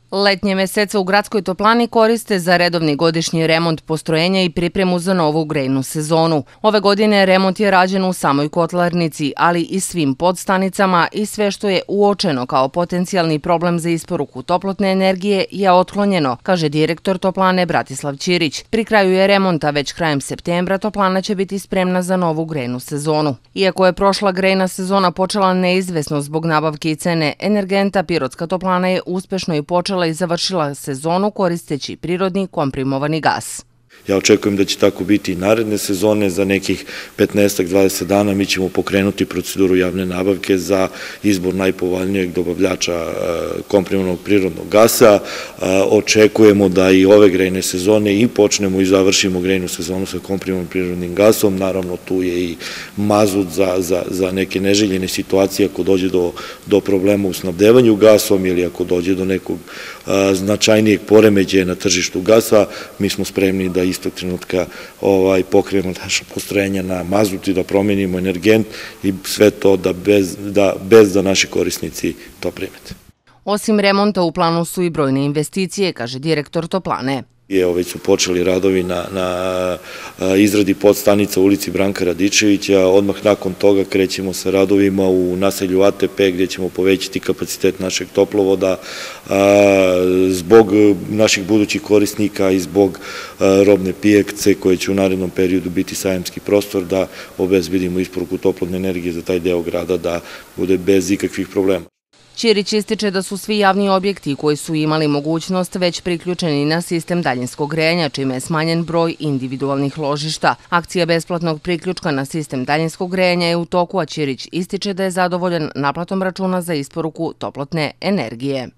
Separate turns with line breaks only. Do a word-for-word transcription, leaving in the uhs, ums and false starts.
Letnje mesece u Gradskoj toplani koriste za redovni godišnji remont postrojenja i pripremu za novu grejnu sezonu. Ove godine remont je rađen u samoj kotlarnici, ali i svim podstanicama i sve što je uočeno kao potencijalni problem za isporuku toplotne energije je otklonjeno, kaže direktor toplane Bratislav Ćirić. Pri kraju je remonta, već krajem septembra, toplana će biti spremna za novu grejnu sezonu. Iako je prošla grejna sezona počela neizvesno zbog nabavke i cene energenta, Pirotska toplana je uspešno i počela i završila sezonu koristeći prirodni komprimovani gas.
Ja očekujem da će tako biti i naredne sezone. Za nekih petnaest do dvadeset dana mi ćemo pokrenuti proceduru javne nabavke za izbor najpovoljnijeg dobavljača komprimovanog prirodnog gasa. Očekujemo da i ove grejne sezone i počnemo i završimo grejnu sezonu sa komprimovanim prirodnim gasom. Naravno, tu je i mazut za, za, za neke neželjene situacije ako dođe do, do problema u snabdevanju gasom ili ako dođe do nekog a, značajnijeg poremeđaja na tržištu gasa. Mi smo spremni da istog trenutka ovaj, pokrijemo naša postrojenja na mazut i da promenimo energent i sve to da bez da, bez da naši korisnici to primete.
Osim remonta u planu su i brojne investicije, kaže direktor toplane.
Evo, već su počeli radovi na, na izradi podstanica u ulici Branka Radičevića. Odmah nakon toga krećemo sa radovima u naselju A T P gdje ćemo povećati kapacitet našeg toplovoda zbog naših budućih korisnika i zbog robne pijace koje će u narednom periodu biti sajamski prostor da obezbedimo isporuku toplotne energije za taj deo grada da bude bez ikakvih problema.
Ćirić ističe da su svi javni objekti koji su imali mogućnost već priključeni na sistem daljinskog grejanja, čime je smanjen broj individualnih ložišta. Akcija besplatnog priključka na sistem daljinskog grejanja je u toku, a Ćirić ističe da je zadovoljan naplatom računa za isporuku toplotne energije.